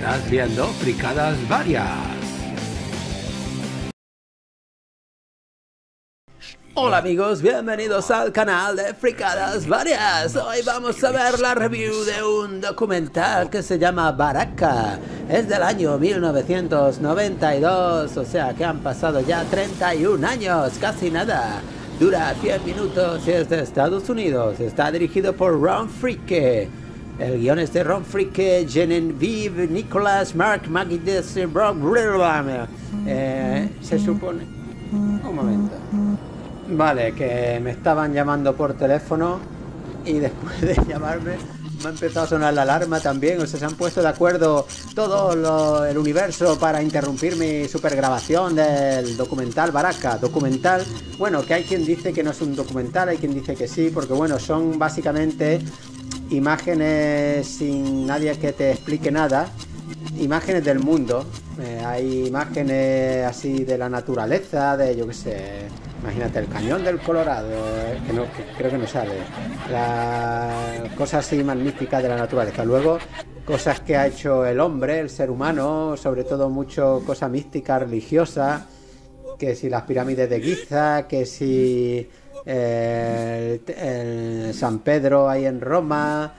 Estás viendo Fricadas Varias. Hola amigos, bienvenidos al canal de Fricadas Varias. Hoy vamos a ver la review de un documental que se llama Baraka. Es del año 1992, o sea que han pasado ya 31 años, casi nada. Dura 100 minutos y es de Estados Unidos. Está dirigido por Ron Fricke. El guion es de Ron Fricke, Genevieve, Nicholas, Mark Magides y Brock. Se supone... Un momento. Vale, que me estaban llamando por teléfono y después de llamarme me ha empezado a sonar la alarma también. O sea, se han puesto de acuerdo todo el universo para interrumpir mi supergrabación del documental Baraka. Documental, bueno, que hay quien dice que no es un documental, hay quien dice que sí, porque bueno, son básicamente imágenes sin nadie que te explique nada. Imágenes del mundo, hay imágenes así de la naturaleza, de yo qué sé, imagínate el cañón del Colorado, que creo que no sale, las cosas así magníficas de la naturaleza. Luego cosas que ha hecho el hombre, el ser humano, sobre todo mucho cosa mística, religiosa, que si las pirámides de Giza, que si el San Pedro ahí en Roma,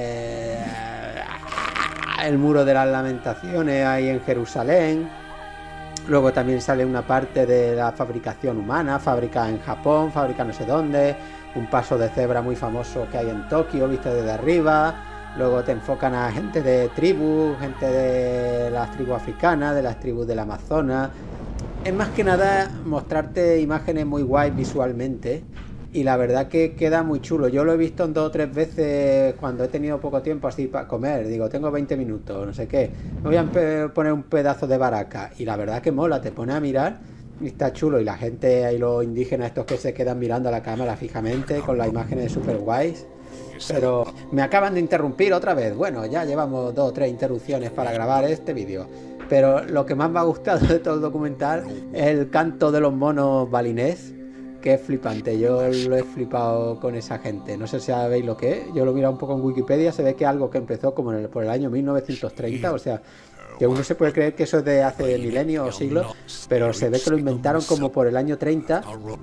el muro de las lamentaciones ahí en Jerusalén. Luego también sale una parte de la fabricación humana, fábrica en Japón, fábrica no sé dónde, un paso de cebra muy famoso que hay en Tokio, visto desde arriba. Luego te enfocan a gente de tribus, gente de las tribus africanas, de las tribus del Amazonas. Es más que nada mostrarte imágenes muy guays visualmente. Y la verdad que queda muy chulo. Yo lo he visto 2 o 3 veces cuando he tenido poco tiempo así para comer. Digo, tengo 20 minutos, no sé qué. Me voy a poner un pedazo de Baraka. Y la verdad que mola, te pone a mirar y está chulo. Y la gente, ahí los indígenas estos que se quedan mirando a la cámara fijamente con las imágenes super guays. Pero me acaban de interrumpir otra vez. Bueno, ya llevamos 2 o 3 interrupciones para grabar este vídeo. Pero lo que más me ha gustado de todo el documental es el canto de los monos balinés. Que es flipante, yo lo he flipado con esa gente. No sé si sabéis lo que es, yo lo he mirado un poco en Wikipedia, se ve que algo que empezó como por el año 1930, o sea, que uno se puede creer que eso es de hace milenios o siglos, pero se ve que lo inventaron como por el año 30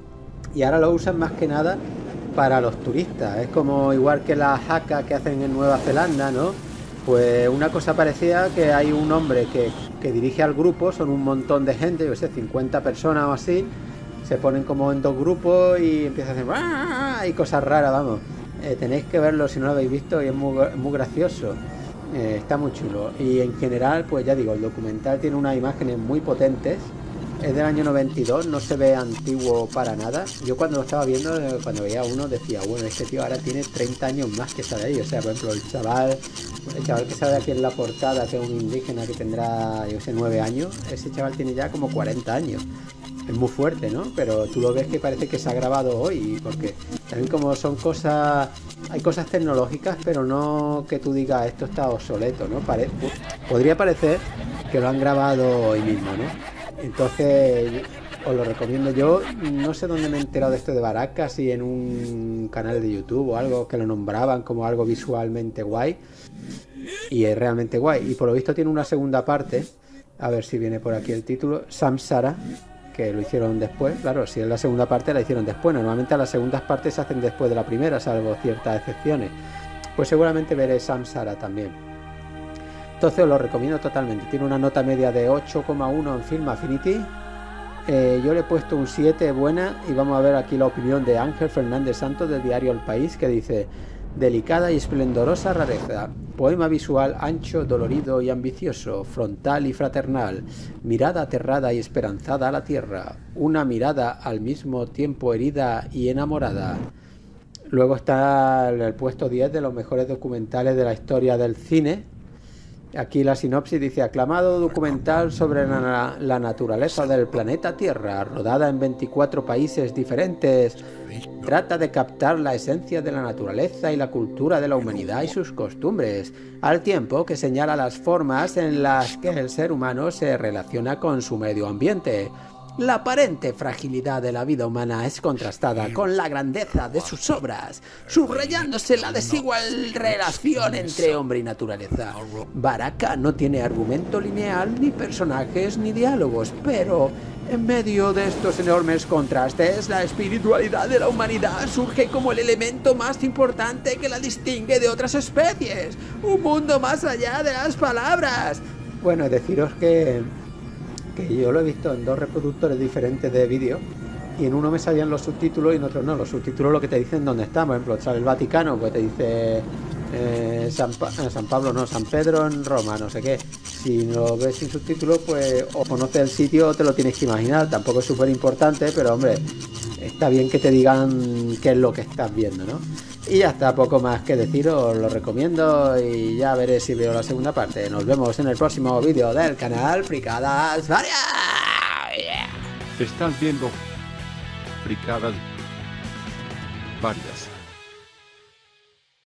y ahora lo usan más que nada para los turistas. Es como igual que la haka que hacen en Nueva Zelanda, ¿no? Pues una cosa parecida, que hay un hombre que dirige al grupo, son un montón de gente, yo sé, 50 personas o así. Se ponen como en 2 grupos y empiezan a hacer ¡ah! Y cosas raras, vamos. Tenéis que verlo si no lo habéis visto y es muy gracioso. Está muy chulo. Y en general, pues ya digo, el documental tiene unas imágenes muy potentes. Es del año 92, no se ve antiguo para nada. Yo cuando lo estaba viendo, cuando veía uno, decía, bueno, este tío ahora tiene 30 años más que sale ahí. O sea, por ejemplo, el chaval que sale aquí en la portada, que es un indígena que tendrá, yo sé, 9 años. Ese chaval tiene ya como 40 años. Es muy fuerte, ¿no? Pero tú lo ves que parece que se ha grabado hoy, porque también como son cosas, hay cosas tecnológicas, pero no que tú digas esto está obsoleto, ¿no? Podría parecer que lo han grabado hoy mismo, ¿no? Entonces os lo recomiendo. Yo no sé dónde me he enterado de esto de Baraka, si en un canal de YouTube o algo que lo nombraban como algo visualmente guay, y es realmente guay. Y por lo visto tiene una segunda parte, a ver si viene por aquí el título, Samsara, que lo hicieron después. Claro, si es la segunda parte la hicieron después. Normalmente las segundas partes se hacen después de la primera, salvo ciertas excepciones. Pues seguramente veré Samsara también. Entonces os lo recomiendo totalmente. Tiene una nota media de 8,1 en Film Affinity. Yo le he puesto un 7 buena, y vamos a ver aquí la opinión de Ángel Fernández Santos del diario El País, que dice: delicada y esplendorosa rareza, poema visual ancho, dolorido y ambicioso, frontal y fraternal, mirada aterrada y esperanzada a la tierra, una mirada al mismo tiempo herida y enamorada. Luego está el puesto 10 de los mejores documentales de la historia del cine. Aquí la sinopsis dice: aclamado documental sobre la naturaleza del planeta Tierra, rodada en 24 países diferentes, trata de captar la esencia de la naturaleza y la cultura de la humanidad y sus costumbres, al tiempo que señala las formas en las que el ser humano se relaciona con su medio ambiente. La aparente fragilidad de la vida humana es contrastada con la grandeza de sus obras, subrayándose la desigual relación entre hombre y naturaleza. Baraka no tiene argumento lineal, ni personajes, ni diálogos, pero en medio de estos enormes contrastes, la espiritualidad de la humanidad surge como el elemento más importante que la distingue de otras especies. Un mundo más allá de las palabras. Bueno, deciros que yo lo he visto en 2 reproductores diferentes de vídeo, y en uno me salían los subtítulos y en otro no. Los subtítulos lo que te dicen dónde está. Por ejemplo, sale el Vaticano, pues te dice San Pablo, no, San Pedro en Roma, no sé qué. Si lo ves sin subtítulos, pues o conoces el sitio o te lo tienes que imaginar. Tampoco es súper importante, pero hombre, está bien que te digan qué es lo que estás viendo, ¿no? Y ya está, poco más que decir, os lo recomiendo y ya veré si veo la segunda parte. Nos vemos en el próximo vídeo del canal Fricadas Varias. Estás viendo Fricadas Varias.